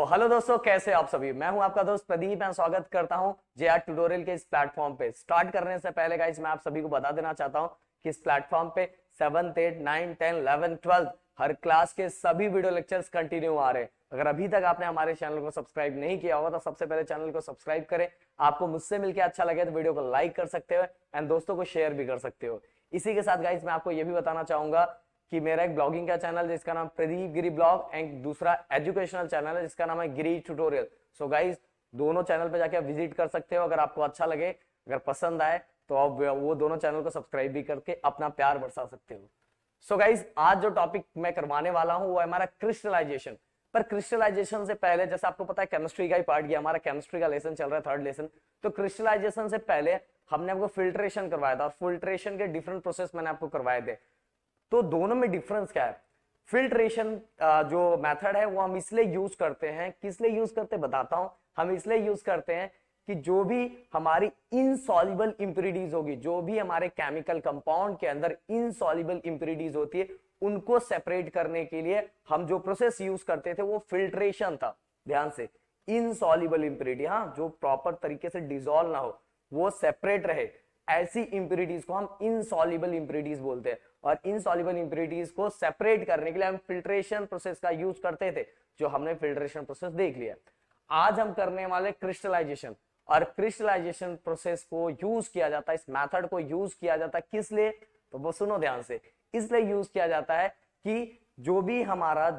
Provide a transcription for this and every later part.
Hello दोस्तों, कैसे आप सभी। मैं हूं आपका दोस्त प्रदीप। मैं स्वागत करता हूं जेआर ट्यूटोरियल के इस प्लेटफॉर्म पे। स्टार्ट करने से पहले गाइस मैं आप सभी को बता देना चाहता हूं कि इस प्लेटफॉर्म पे 7th 8 9 10 11 12 हर क्लास के सभी वीडियो लेक्चर्स कंटिन्यू आ रहे हैं। अगर अभी तक आपने हमारे चैनल को सब्सक्राइब नहीं किया होगा तो सबसे पहले चैनल को सब्सक्राइब करें। आपको मुझसे मिलकर अच्छा लगे तो वीडियो को लाइक कर सकते हो एंड दोस्तों को शेयर भी कर सकते हो। इसी के साथ गाइस मैं आपको यह भी बताना चाहूंगा कि मेरा एक ब्लॉगिंग का चैनल जिसका नाम प्रदीप गिरी ब्लॉग एंड दूसरा एजुकेशनल चैनल है जिसका नाम है गिरी ट्यूटोरियल। सो गाइस दोनों चैनल पे जाके आप विजिट कर सकते हो। अगर आपको अच्छा लगे, अगर पसंद आए तो आप वो दोनों चैनल को सब्सक्राइब भी करके अपना प्यार बरसा सकते हो। सो गाइस आज जो टॉपिक मैं करवाने वाला हूं वो है हमारा क्रिस्टलाइजेशन। पर क्रिस्टलाइजेशन से पहले, जैसे आपको पता है केमिस्ट्री का ही पार्ट किया, हमारा केमिस्ट्री का लेसन चल रहा है, थर्ड लेसन। तो क्रिस्टलाइजेशन से पहले हमने आपको फिल्ट्रेशन करवाया था। फिल्ट्रेशन के डिफरेंट प्रोसेस मैंने आपको करवाए थे। तो दोनों में डिफरेंस क्या है। फिल्ट्रेशन जो मेथड है वो हम इसलिए यूज करते हैं, किस लिए यूज करते हैं बताता हूं। हम इसलिए यूज करते हैं कि जो भी हमारी इनसॉल्युबल इंप्यूरिटीज होगी, जो भी हमारे केमिकल कंपाउंड के अंदर इनसॉल्युबल इंप्यूरिटीज होती है, उनको सेपरेट करने के लिए हम जो प्रोसेस यूज करते थे वो फिल्ट्रेशन था। ध्यान से, इनसॉल्युबल इंप्यूरिटी, हाँ, जो प्रॉपर तरीके से डिसॉल्व ना हो, वो सेपरेट रहे, ऐसी इंप्यूरिटीज को हम इनसॉल्युबल इंप्यूरिटीज बोलते हैं। और इनसॉल्युबल इंप्यूरिटीज को सेपरेट करने के लिए हम फिल्ट्रेशन प्रोसेस का यूज करते थे, जो हमने फिल्ट्रेशन प्रोसेस देख लिया। आज हम करने वाले क्रिस्टलाइजेशन। और क्रिस्टलाइजेशन प्रोसेस को यूज किया जाता है, इस मेथड को यूज किया जाता है किस लिए, तो वो सुनो ध्यान से। इसलिए यूज किया जाता है कि जो भी हमारा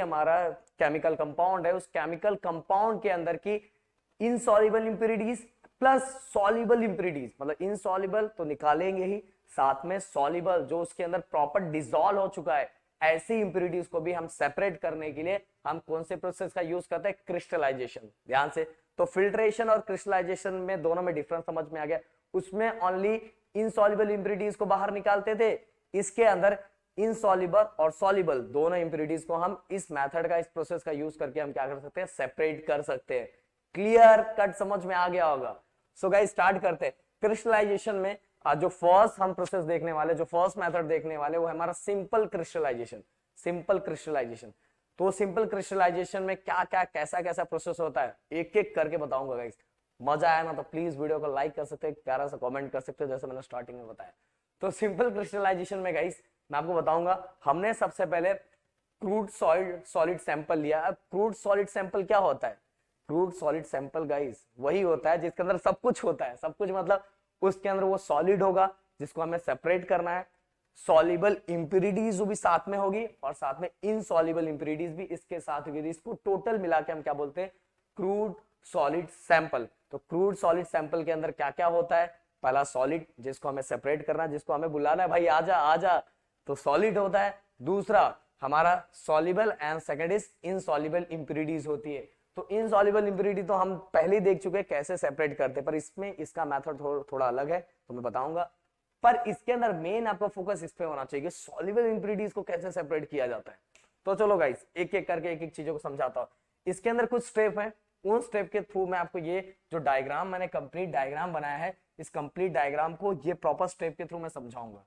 केमिकल कंपाउंड है, उस केमिकल कंपाउंड के अंदर की insoluble impurities plus soluble impurities, मतलब इनसॉल्युबल तो निकालेंगे ही, साथ में सॉल्युबल जो उसके अंदर प्रॉपर डिसॉल्व हो चुका है, ऐसी इंप्यूरिटीज को भी हम सेपरेट करने के लिए हम कौन से प्रोसेस का यूज करते हैं, क्रिस्टलाइजेशन। ध्यान से, तो फिल्ट्रेशन और क्रिस्टलाइजेशन में दोनों में डिफरेंस समझ में आ गया। उसमें ओनली इनसॉल्युबल इंप्यूरिटीज को बाहर निकालते थे, इसके अंदर इनसॉल्युबल और सॉल्युबल दोनों इंप्यूरिटीज को हम इस मेथड का, इस प्रोसेस का यूज करके हम क्या कर सकते हैं, सेपरेट कर सकते हैं। क्लियर कट समझ में आ गया होगा। सो गाइस स्टार्ट करते हैं। क्रिस्टलाइजेशन में जो फर्स्ट हम प्रोसेस देखने वाले, जो फर्स्ट मेथड देखने वाले, वो है हमारा सिंपल क्रिस्टलाइजेशन। सिंपल क्रिस्टलाइजेशन, तो सिंपल क्रिस्टलाइजेशन में क्या क्या कैसा कैसा प्रोसेस होता है एक एक करके बताऊंगा गाइस। मजा आया ना तो प्लीज वीडियो को लाइक कर सकते हैं, प्यारा सा कमेंट कर सकते हो जैसे मैंने स्टार्टिंग में बताया। तो सिंपल क्रिस्टलाइजेशन में गाइस मैं आपको बताऊंगा, हमने सबसे पहले क्रूड सॉलिड सैंपल लिया। अब क्रूड सॉलिड सैंपल क्या होता है, क्रूड सॉलिड सैंपल गाइस वही होता है जिसके अंदर सब कुछ होता है। सब कुछ मतलब उसके अंदर वो सॉलिड होगा जिसको हमें सेपरेट करना है, सॉल्युबल इंप्यूरिटीज भी साथ में होगी और साथ में इनसॉल्युबल इंप्यूरिटीज भी इसके साथ होगी। इसको टोटल मिला के हम क्या बोलते हैं, क्रूड सॉलिड सैंपल। तो क्रूड सॉलिड सैंपल के अंदर क्या क्या होता है, पहला सॉलिड जिसको हमें सेपरेट करना है, जिसको हमें बुलाना है भाई आजा आजा, तो सॉलिड होता है। दूसरा हमारा soluble and second is insoluble impurities होती है। तो इनसॉल्युबल इंप्यूरिटी तो हम पहले ही देख चुके हैं कैसे सेपरेट करते हैं, पर इसमें इसका मेथड थोड़ा अलग है तो मैं बताऊंगा। पर इसके अंदर मेन आपका फोकस इस पे होना चाहिए कि सॉल्युबल इंप्यूरिटीज को कैसे सेपरेट किया जाता है। तो चलो गाइस एक एक करके एक एक चीजों को समझाता हूं। इसके अंदर कुछ स्टेप है, उन स्टेप के थ्रू मैं आपको ये जो डायग्राम मैंने कंप्लीट डायग्राम बनाया है, इस कंप्लीट डायग्राम को ये प्रॉपर स्टेप के थ्रू मैं समझाऊंगा।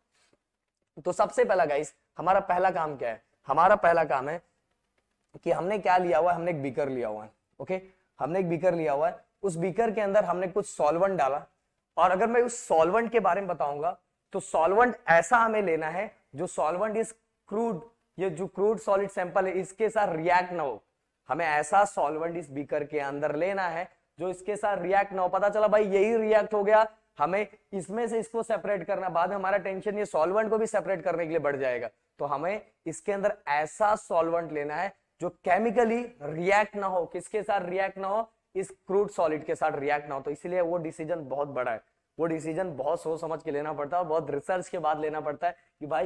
तो सबसे पहला गाइस हमारा पहला काम क्या है, हमारा पहला काम है कि हमने क्या लिया हुआ है, हमने एक बीकर लिया हुआ है। ओके, हमने एक बीकर लिया हुआ है, उस बीकर के अंदर हमने कुछ सॉल्वेंट डाला। और अगर मैं उस सॉल्वेंट के बारे में बताऊंगा तो सॉल्वेंट ऐसा हमें लेना है जो सॉल्वेंट इज क्रूड, ये जो क्रूड सॉलिड सैंपल है इसके साथ रिएक्ट ना हो। हमें ऐसा सॉल्वेंट इस बीकर के अंदर लेना है जो इसके साथ रिएक्ट ना हो। पता चला भाई यही रिएक्ट हो गया, हमें इसमें से इसको सेपरेट करना, बाद में हमारा टेंशन ये सॉल्वेंट को भी सेपरेट करने के लिए बढ़ जाएगा। तो हमें इसके अंदर ऐसा सॉल्वेंट लेना है जो केमिकली रिएक्ट ना हो, किसके साथ रिएक्ट ना हो, इस क्रूड सॉलिड के साथ रिएक्ट ना हो। तो इसलिए वो डिसीजन बहुत बड़ा है, वो डिसीजन बहुत सोच समझ के लेना पड़ता है, बहुत रिसर्च के बाद लेना पड़ता है कि भाई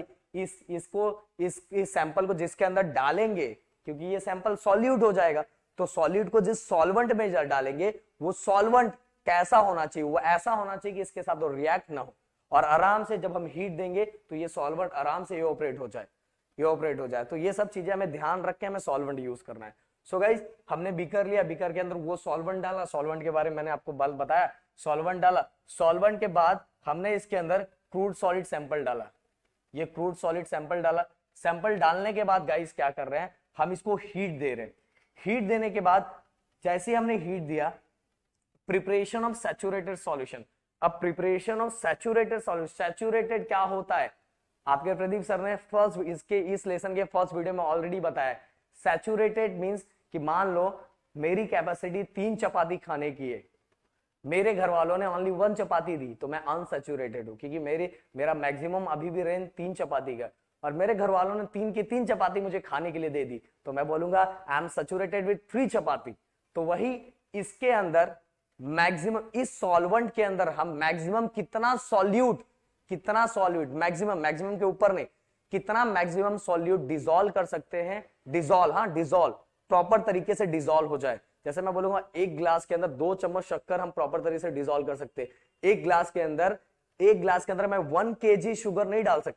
इस सैंपल को जिसके अंदर डालेंगे, क्योंकि ये सैंपल सॉल्यूट हो जाएगा, तो सॉल्यूट को जिस सॉल्वेंट में डालेंगे वो सॉल्वेंट कैसा होना चाहिए, वो ऐसा होना चाहिए कि इसके साथ वो रिएक्ट ना हो और आराम से जब हम हीट देंगे तो ये सॉल्वेंट आराम से इवोपरेट हो जाए। तो ये सब चीजें हमें ध्यान रख के हमें सॉल्वेंट यूज करना है। सो गाइस हमने बीकर लिया, बीकर के अंदर वो सॉल्वेंट डाला, सॉल्वेंट के बारे में मैंने आपको बताया, सॉल्वेंट डाला। सॉल्वेंट के बाद हमने इसके अंदर क्रूड सॉलिड सैंपल डाला, ये क्रूड सॉलिड सैंपल डाला। सैंपल डालने के बाद गाइस क्या कर रहे हैं, हम इसको हीट दे रहे हैं। हीट देने के बाद जैसे हमने हीट दिया, प्रिपरेशन ऑफ सैचुरेटेड सॉल्यूशन। अब preparation of saturated solution, saturated क्या होता है? आपके प्रदीप सर ने फर्स्ट इसके इस लेसन के फर्स्ट वीडियो में ऑलरेडी बताया। सैचुरेटेड मींस कि मान लो मेरी कैपेसिटी 3 चपाती खाने की है, मेरे घर वालों ने ओनली 1 चपाती दी, तो मैं अनसैचुरेटेड हूं, क्योंकि मेरा मैक्सिमम अभी भी रेंज 3 चपाती का, और मेरे घर वालों ने 3 की 3 चपाती मुझे खाने के लिए दे दी, तो मैं बोलूंगा I am saturated with 3 chapati. तो वही इसके अंदर मैक्सिमम, इस सॉल्वेंट के अंदर हम मैक्सिमम कितना सॉल्यूट मैक्सिमम के ऊपर नहीं, कितना मैक्सिमम सॉल्यूट डिसॉल्व कर सकते हैं। डिसॉल्व प्रॉपर तरीके से डिसॉल्व हो जाए। जैसे मैं बोलूंगा एक ग्लास के अंदर 2 चम्मच शक्कर हम प्रॉपर तरीके से डिसॉल्व कर सकते हैं। एक ग्लास के अंदर मैं 1 kg शुगर नहीं डाल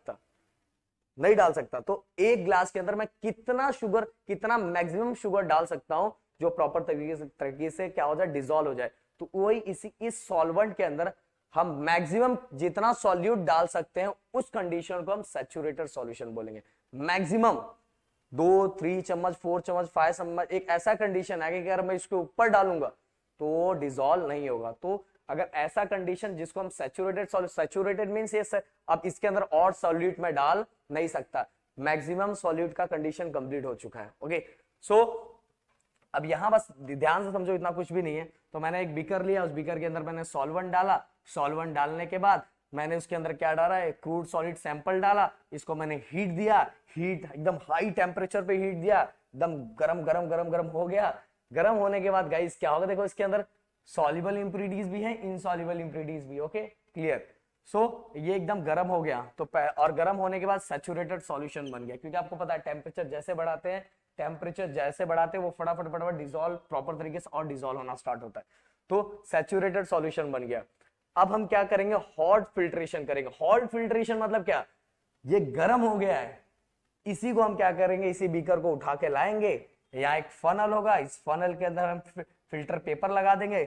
सकता। तो एक ग्लास के अंदर मैं कितना मैक्सिमम शुगर डाल सकता हूं जो प्रॉपर तरीके से क्या हो जाए, डिसॉल्व हो जाए। तो वही इस सॉल्वेंट के अंदर हम मैक्सिमम जितना सॉल्यूट डाल सकते हैं उस कंडीशन को हम सैचुरेटेड सॉल्यूशन बोलेंगे। मैक्सिमम 2, 3 चम्मच, 4 चम्मच, 5 चम्मच, एक ऐसा कंडीशन है कि अगर मैं इसके ऊपर डालूंगा तो डिसॉल्व नहीं होगा। तो अगर ऐसा कंडीशन जिसको हम सैचुरेटेड मींस ये अब इसके अंदर और सॉल्यूट में डाल नहीं सकता, मैक्सिमम सॉल्यूट का कंडीशन कंप्लीट हो चुका है। ओके, सो अब यहां बस ध्यान से समझो, इतना कुछ भी नहीं है। तो मैंने एक बीकर लिया, उस बीकर के अंदर मैंने सॉल्वेंट डाला, सॉल्वेंट डालने के बाद मैंने उसके अंदर क्या डाला है, क्रूड सॉलिड सैंपल डाला, इसको मैंने हीट दिया, हीट एकदम हाई टेम्परेचर पे हीट दिया, एकदम गरम हो गया। गरम होने के बाद गाइस क्या होगा, देखो इसके अंदर सॉल्युबल इंप्यूरिटीज भी है, इनसॉल्युबल इंप्यूरिटीज भी। Okay, clear. सो ये एकदम गर्म हो गया, तो और गर्म होने के बाद सैचुरेटेड सॉल्यूशन बन गया, क्योंकि आपको पता है टेम्परेचर जैसे बढ़ाते हैं वो फटाफट डिसॉल्व प्रॉपर तरीके से और डिसॉल्व होना स्टार्ट होता है। तो सैचुरेटेड सॉल्यूशन बन गया। अब हम क्या करेंगे, हॉट फिल्ट्रेशन करेंगे। हॉट फिल्ट्रेशन मतलब क्या, ये गर्म हो गया है, इसी को हम क्या करेंगे, इसी बीकर को उठा के लाएंगे, यहाँ एक फनल होगा, इस फनल के अंदर हम फिल्टर पेपर लगा देंगे।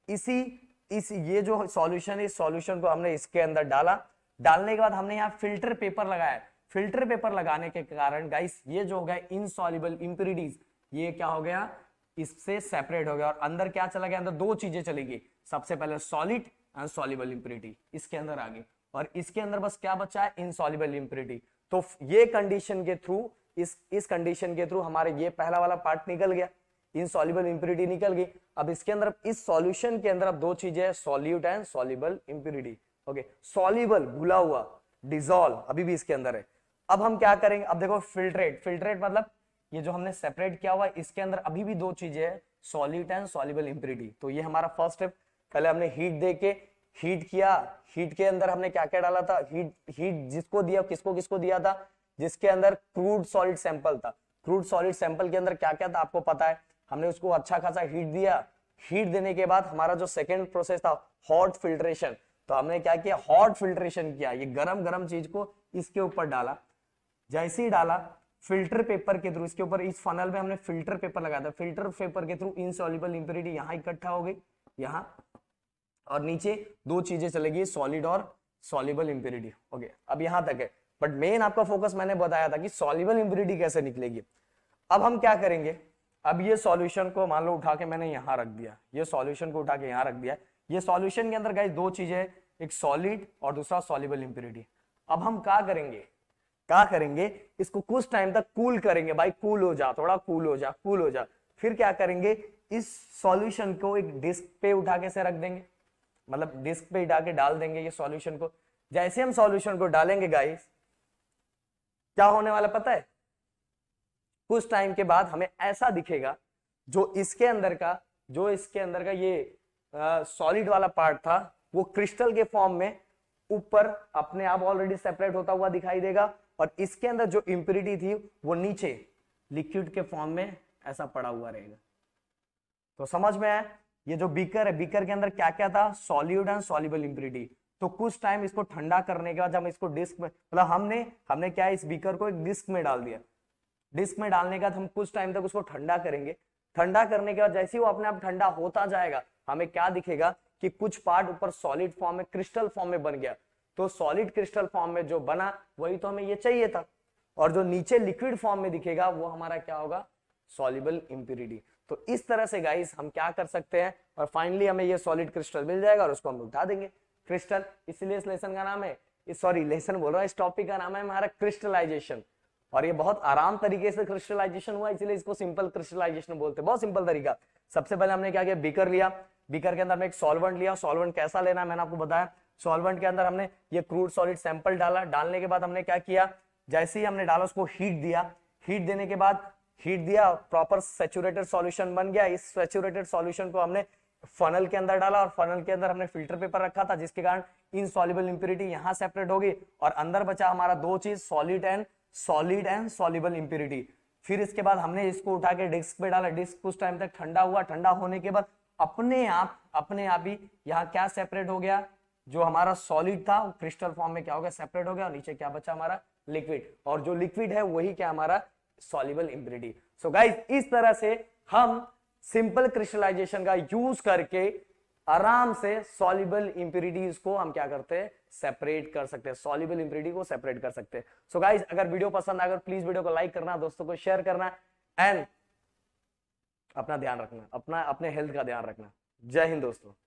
ये जो सॉल्यूशन है, इस सॉल्यूशन को हमने इसके अंदर डाला, डालने के बाद हमने यहाँ फिल्टर पेपर लगाया। फिल्टर पेपर लगाने के कारण गाइस ये जो हो गया इनसॉल्युबल इंप्यूरिटीज, ये क्या हो गया, इससे सेपरेट हो गया, और अंदर क्या चला गया, अंदर 2 चीजें चलेगी। सबसे पहले सॉलिड एंड सॉल्युबल इंप्यूरिटी इसके अंदर आ गई, और इसके अंदर बस क्या बचा है, इनसॉल्युबल इंप्यूरिटी। तो ये कंडीशन के थ्रू, इस कंडीशन के थ्रू हमारे ये पहला वाला पार्ट निकल गया, इनसॉल्युबल इंप्यूरिटी निकल गई। अब इसके अंदर, इस सॉल्यूशन के अंदर अब 2 चीजें है, solute and soluble impurity. Okay, soluble घुला हुआ, डिसॉल्व अभी भी इसके अंदर है। अब हम क्या करेंगे, अब देखो फिल्ट्रेट मतलब ये जो हमने सेपरेट किया हुआ है, इसके अंदर अभी भी 2 चीजें है, सॉल्यूट एंड सॉल्युबल इंप्यूरिटी। तो ये हमारा फर्स्ट स्टेप, पहले हमने हीट देके हीट किया, हीट के अंदर हमने क्या क्या डाला था, हीट जिसको दिया, किसको दिया था, जिसके अंदर क्रूड सॉलिड सैंपल था। क्रूड सॉलिड सैंपल के अंदर क्या क्या था आपको पता है, हमने उसको अच्छा खासा हीट दिया। हीट देने के बाद हमारा जो सेकेंड प्रोसेस था हॉट फिल्ट्रेशन, तो हमने क्या किया, हॉट फिल्ट्रेशन किया, ये गरम चीज को इसके ऊपर डाला। जैसे ही डाला, फिल्टर पेपर के थ्रू, इसके ऊपर इस फनल में हमने फिल्टर पेपर लगाया था, फिल्टर पेपर के थ्रू इनसॉल्युबल इंप्यूरिटी यहाँ इकट्ठा हो गई, यहाँ, और नीचे 2 चीजें चलेगी, सॉलिड और सॉल्युबल इंप्यूरिटी। ओके, अब यहां तक है, बट मेन आपका फोकस मैंने बताया था कि सॉल्युबल इंप्यूरिटी कैसे निकलेगी। अब हम क्या करेंगे, अब ये सॉल्यूशन को मान लो उठा के मैंने यहां रख दिया, ये सॉल्यूशन को उठा के यहां रख दिया। ये सॉल्यूशन के अंदर गाइस 2 चीजें, एक सॉलिड और दूसरा सॉल्युबल इंप्यूरिटी। अब हम क्या करेंगे, इसको कुछ टाइम तक कूल करेंगे, भाई कूल हो जा, थोड़ा कूल हो जा। फिर क्या करेंगे, इस सॉल्यूशन को एक डिस्क पे उठा के से रख देंगे, मतलब डिस्क पे उठा के डाल देंगे ये सॉल्यूशन को। जैसे हम सॉल्यूशन को डालेंगे गाइस, क्या होने वाला पता है, कुछ टाइम के बाद हमें ऐसा दिखेगा, जो इसके अंदर का ये सॉलिड वाला पार्ट था, वो क्रिस्टल के फॉर्म में ऊपर अपने आप ऑलरेडी सेपरेट होता हुआ दिखाई देगा, और इसके अंदर जो इंप्यूरिटी थी वो नीचे लिक्विड के फॉर्म में ऐसा पड़ा हुआ रहेगा। तो समझ में आया, ये जो बीकर है, बीकर के अंदर क्या क्या था, सॉल्यूट एंड सॉल्युबल इंप्यूरिटी। तो कुछ टाइम इसको ठंडा करने के बाद जब हम इसको डिस्क में, मतलब हमने क्या है, इस बीकर को एक डिस्क में डाल दिया। डिस्क में डालने के बाद हम कुछ टाइम तक उसको ठंडा करेंगे। ठंडा करने के बाद जैसे ही वो अपने आप ठंडा होता जाएगा, हमें क्या दिखेगा कि कुछ पार्ट ऊपर सॉलिड फॉर्म में, क्रिस्टल फॉर्म में बन गया। तो सॉलिड क्रिस्टल फॉर्म में जो बना वही तो हमें ये चाहिए था, और जो नीचे लिक्विड फॉर्म में दिखेगा वो हमारा क्या होगा, सॉल्युबल इंप्यूरिटी। तो इस तरह से गाइस हम क्या कर सकते हैं, और फाइनली हमें ये सॉलिड क्रिस्टल मिल जाएगा और उसको हम उठा देंगे क्रिस्टल। इसलिए इस लेसन का नाम है, सॉरी लेसन बोल रहा हूँ, इस टॉपिक का नाम है हमारा क्रिस्टलाइजेशन। और ये बहुत आराम तरीके से क्रिस्टलाइजेशन हुआ, इसलिए इसको सिंपल क्रिस्टलाइजेशन बोलते हैं। बहुत सिंपल तरीका। सबसे पहले हमने क्या किया, बीकर लिया, बीकर के अंदर में एक सॉल्वेंट लिया। सॉल्वेंट कैसा लेना है मैंने आपको बताया। सॉल्वेंट के अंदर हमने ये क्रूड सॉलिड सैंपल डाला। डालने के बाद हमने क्या किया, जैसे ही हमने डाला उसको हीट दिया। हीट देने के बाद हीट दिया, प्रॉपर सैचुरेटेड सॉल्यूशन बन गया। इस सैचुरेटेड सॉल्यूशन को हमने फनल के अंदर डाला और फनल के अंदर हमने फिल्टर पेपर रखा था, जिसके कारण इनसॉल्युबल इंप्योरिटी यहां सेपरेट होगी और अंदर बचा हमारा दो चीज, सॉलिड एंड सॉल्युबल इंप्योरिटी। फिर इसके बाद हमने इसको उठा के डिस्क पे डाला। डिस्क कुछ टाइम तक ठंडा हुआ। ठंडा होने के बाद अपने आप ही यहाँ क्या सेपरेट हो गया, जो हमारा सॉलिड था वो क्रिस्टल फॉर्म में क्या हो गया, सेपरेट हो गया। और नीचे क्या बचा हमारा, लिक्विड। और जो लिक्विड है वही क्या हमारा, सॉल्युबल इंप्योरिटी। सो गाइस, इस तरह से हम सिंपल क्रिस्टलाइजेशन का यूज करके आराम से सॉल्युबल इंप्योरिटीज को हम क्या करते हैं, सेपरेट कर सकते हैं। सॉल्युबल इंप्योरिटी को सेपरेट कर सकते हैं। सो गाइस, अगर वीडियो पसंद आए, प्लीज वीडियो को लाइक करना, दोस्तों को शेयर करना एंड अपना ध्यान रखना, अपने हेल्थ का ध्यान रखना। जय हिंद दोस्तों।